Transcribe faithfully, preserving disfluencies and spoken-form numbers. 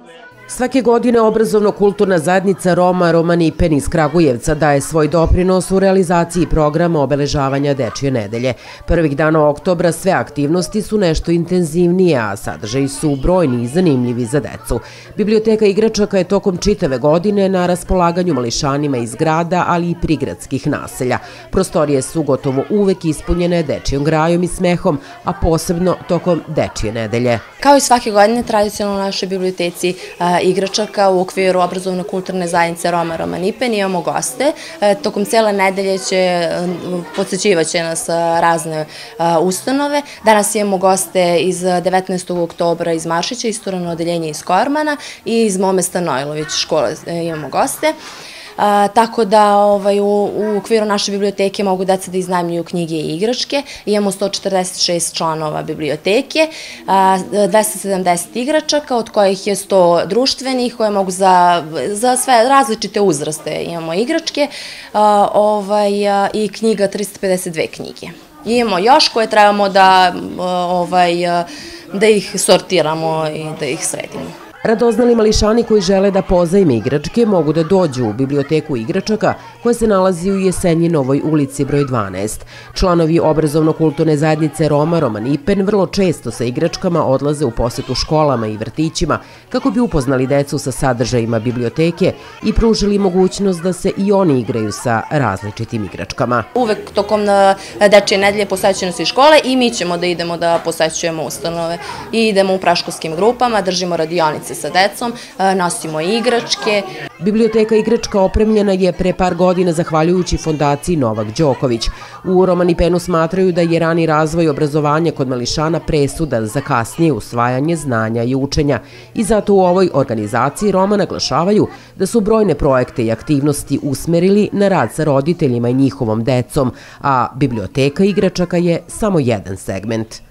Svake godine obrazovno-kulturna zajednica Roma Romanipen iz Kragujevca daje svoj doprinos u realizaciji programa obeležavanja Dečije nedelje. Prvih dana oktobra sve aktivnosti su nešto intenzivnije, a sadržaji su brojni i zanimljivi za decu. Biblioteka igračaka je tokom čitave godine na raspolaganju mališanima iz grada, ali i prigradskih naselja. Prostorije su gotovo uvek ispunjene dečijom grajom i smehom, a posebno tokom Dečije nedelje. Kao i svake godine, tradicionalno u našoj biblioteci igračaka u okviru obrazovno-kulturne zajednice Roma Romanipen imamo goste. Tokom cele nedelje će, podsećivaće nas razne ustanove. Danas imamo goste iz devetnaestog oktobra iz Maršića, isturano odeljenje iz Kormana i iz Momesta Nojlović škole imamo goste. Tako da u okviru naše biblioteke mogu deca da iznajmljuju knjige i igračke. Imamo sto četrdeset šest članova biblioteke, dvesta sedamdeset igračaka, od kojih je sto društvenih, koje mogu za sve različite uzraste imamo igračke i knjiga trista pedeset dve knjige. Imamo još koje trebamo da ih sortiramo i da ih sredimo. Radoznali mališani koji žele da pozajme igračke mogu da dođu u biblioteku igračaka koja se nalazi u Jesenjinovoj ulici broj dvanaest. Članovi obrazovno-kulturne zajednice Roma Romanipen vrlo često sa igračkama odlaze u posetu školama i vrtićima kako bi upoznali decu sa sadržajima biblioteke i pružili mogućnost da se i oni igraju sa različitim igračkama. Uvek tokom Dečije nedelje posećujemo se i škole i mi ćemo da idemo da posećujemo ustanove i idemo u praškolskim grupama, držimo radionice sa decom, nosimo igračke. Biblioteka igračka opremljena je pre par godina zahvaljujući fondaciji Novak Đoković. U Romanipenu smatraju da je rani razvoj obrazovanja kod mališana presudan za kasnije usvajanje znanja i učenja i zato u ovoj organizaciji Roma naglašavaju da su brojne projekte i aktivnosti usmerili na rad sa roditeljima i njihovom decom, a biblioteka igračaka je samo jedan segment.